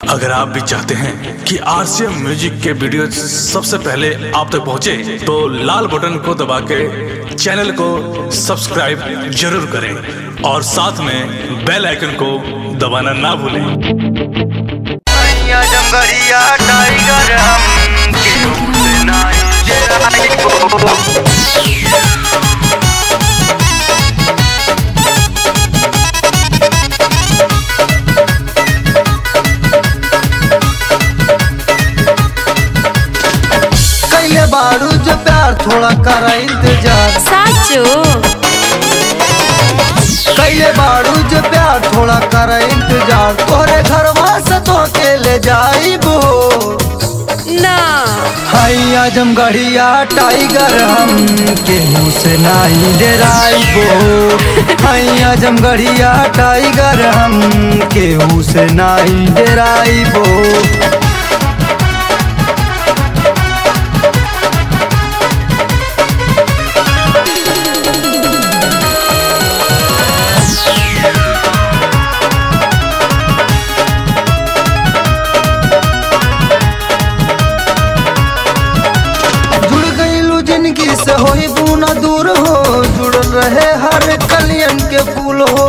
अगर आप भी चाहते हैं कि आरसीएम म्यूजिक के वीडियो सबसे पहले आप तक पहुंचे, तो लाल बटन को दबा के चैनल को सब्सक्राइब जरूर करें और साथ में बेल आइकन को दबाना ना भूलें। जमगढ़िया टाइगर हम कैले बारू जो प्यार थोड़ा कर इंतजार साचो कैले बारू जो प्यार थोड़ा कर इंतजार तोहरे घरवा से तो के ले जाइबो ना हाई आजमगढ़िया टाइगर हम केहू से नहीं डराइबो हाई आजमगढ़िया टाइगर हम केहू से नहीं डराइबो। जिंदगी से होई बुना दूर हो जुड़ल रहे हर कलियन के फूल हो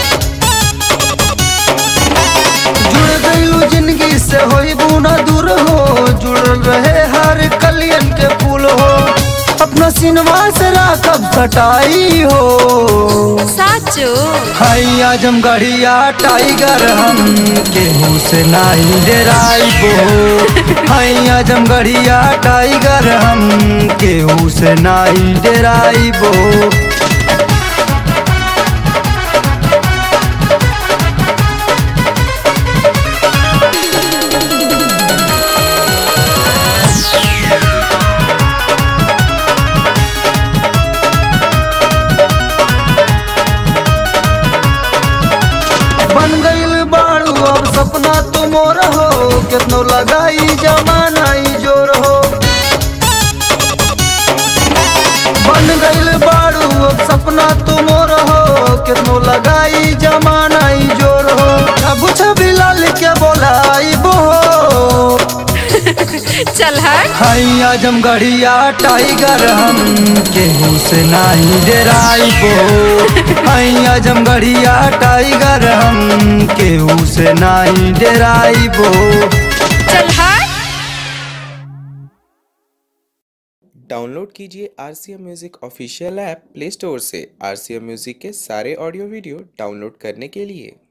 जुड़ गईलू जिंदगी से होई बुना दूर हो जुड़ल रहे हर कलियन के फूल हो अपना सिनवा से राखब सटाई हो साचो हाई आजमगढ़िया टाइगर हम केहू से नहीं डराइबो हाई आजमगढ़िया टाइगर हम केहू से नहीं डराइबो। बन गईल बाड़ू अब सपना तुमोर हो कितनो लगाई जमाना जोर हो बन गईल बाड़ू अब सपना तुमोर हो कितनो लगाई जमाना जोर हो अब छवि लाल के बोलाइबो चल हट हाई आजमगढ़िया टाइगर हम केहू से नहीं डराइबो हाई आजमगढ़िया टाइगर हम केहू से नहीं डराइबो। चल हट। डाउनलोड कीजिए RCM music official app play store से। आरसीएम म्यूजिक के सारे ऑडियो वीडियो डाउनलोड करने के लिए